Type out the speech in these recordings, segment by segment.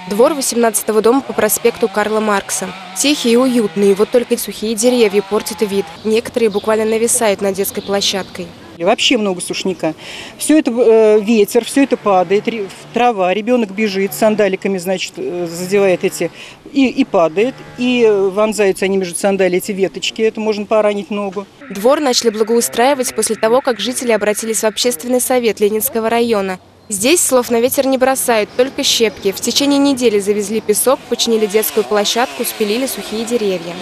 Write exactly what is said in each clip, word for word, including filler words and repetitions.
Двор восемнадцатого дома по проспекту Карла Маркса. Тихий и уютный, вот только сухие деревья портят вид. Некоторые буквально нависают над детской площадкой. Вообще много сушняка. Все это э, ветер, все это падает, трава, ребенок бежит, сандаликами, значит, задевает эти, и, и падает, и вонзаются они между сандали, эти веточки, это можно поранить ногу. Двор начали благоустраивать после того, как жители обратились в общественный совет Ленинского района. Здесь слов на ветер не бросают, только щепки. В течение недели завезли песок, починили детскую площадку, спилили сухие деревья.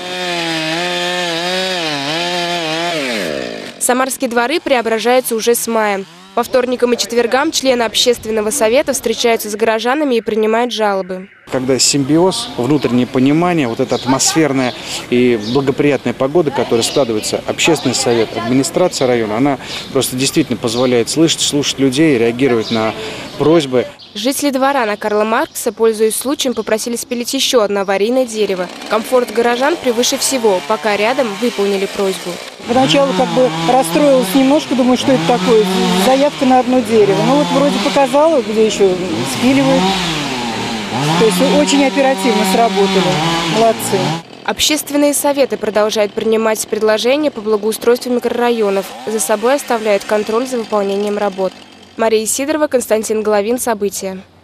Самарские дворы преображаются уже с мая. По вторникам и четвергам члены общественного совета встречаются с горожанами и принимают жалобы. Когда симбиоз, внутреннее понимание, вот эта атмосферная и благоприятная погода, которая складывается, общественный совет, администрация района, она просто действительно позволяет слышать, слушать людей, реагировать на просьбы. Жители двора на Карла Маркса, пользуясь случаем, попросили спилить еще одно аварийное дерево. Комфорт горожан превыше всего, пока рядом выполнили просьбу. Поначалу как бы расстроилась немножко, думаю, что это такое, заявка на одно дерево. Ну вот вроде показала, где еще спиливают. То есть очень оперативно сработали. Молодцы. Общественные советы продолжают принимать предложения по благоустройству микрорайонов. За собой оставляют контроль за выполнением работ. Мария Сидорова, Константин Головин. События.